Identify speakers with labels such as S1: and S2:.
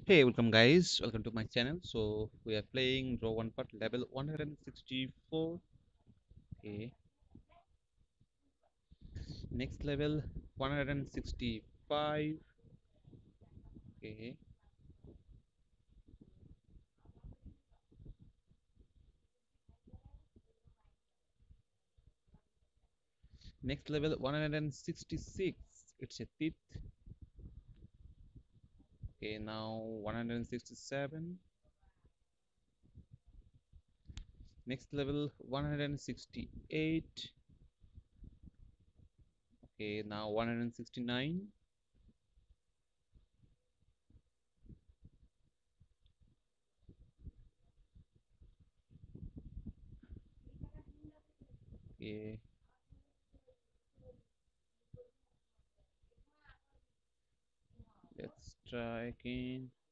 S1: Hey, welcome guys. Welcome to my channel. So we are playing Draw One Part level 164. Okay, next level 165. Okay, next level 166. It's a fifth. Okay, now 167. Next level 168. Okay, now 169. Okay, let's try again.